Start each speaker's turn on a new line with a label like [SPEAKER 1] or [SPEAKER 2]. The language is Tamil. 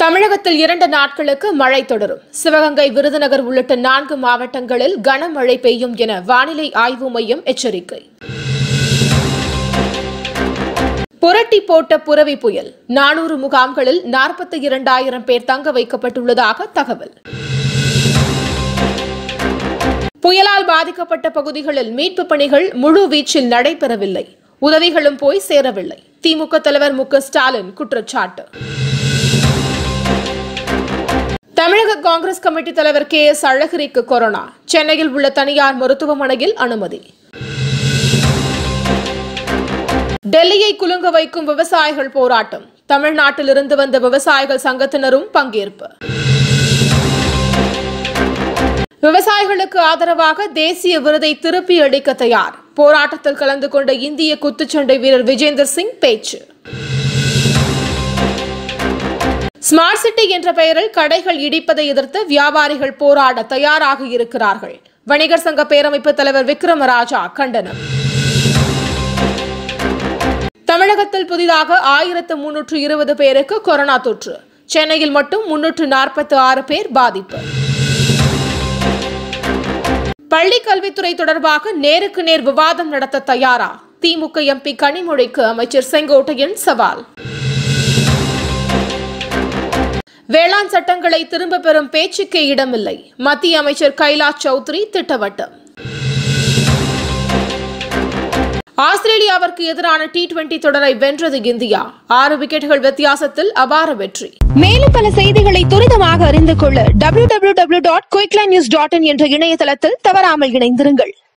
[SPEAKER 1] தமிழகத்தில் 2 நாட்களுக்கு மழை தொடரும். சிவகங்கை, விருதுநகர் உள்ளிட்ட 4 மாவட்டங்களில் கனமழை பெய்யும் என வானிலை ஆய்வு மையம் எச்சரிக்கை. புரட்டி போட்ட புரவி புயல் 400 முகாம்களில் 42,000 பேர் தங்க வைக்கப்பட்டுள்ளதாக தகவல். புயலால் பாதிக்கப்பட்ட பகுதிகளில் மீட்பு பணிகள் முழு வீச்சில் நடைபெறவில்லை. உதவிகளும் போய் சேரவில்லை. திமுக தலைவர் மு.க.ஸ்டாலின் குற்றச்சாட்டு. தமிழக காங்கிரஸ் கமிட்டி தலைவர் கே.எஸ். அழகிரிக்கு கொரோனா. சென்னையில் உள்ள தனியார் மருத்துவமனையில் அனுமதி. டெல்லியை குலுங்க வைக்கும் விவசாயிகள் போராட்டம். தமிழ்நாட்டிலிருந்து வந்த விவசாயிகள் சங்கத்தினரும் பங்கேற்பு. விவசாயிகளுக்கு ஆதரவாக தேசிய விருதை திருப்பி அளிக்க தயார். போராட்டத்தில் கலந்து கொண்ட இந்திய குத்துச்சண்டை வீரர் விஜேந்தர் சிங் பேச்சு. ஸ்மார்ட் சிட்டி என்ற பெயரில் கடைகள் இடிப்பதை எதிர்த்து வியாபாரிகள் போராட தயாராக இருக்கிறார்கள். வணிகர் சங்க பேரமைப்பு தலைவர் விக்ரமராஜா கண்டனம். தமிழகத்தில் புதிதாக 1320 பேருக்கு கொரோனா தொற்று. சென்னையில் மட்டும் 346 பேர் பாதிப்பு. பள்ளிக் கல்வித்துறை தொடர்பாக நேருக்கு நேர் விவாதம் நடத்த தயாரா? திமுக எம்பி கனிமொழிக்கு அமைச்சர் செங்கோட்டையன் சவால். வேளாண் சட்டங்களை திரும்ப பெறும் பேச்சுக்கே இடமில்லை. மத்திய அமைச்சர் கைலாஷ் சௌத்ரி திட்டவட்டம். ஆஸ்திரேலியாவிற்கு எதிரான T20 தொடரை வென்றது இந்தியா. 6 விக்கெட்டுகள் வித்தியாசத்தில் அபார வெற்றி.
[SPEAKER 2] மேலும் பல செய்திகளை துரிதமாக அறிந்து கொள்ள www.quicklines.in என்ற இணையதளத்தில் தவறாமல் இணைந்திருங்கள்.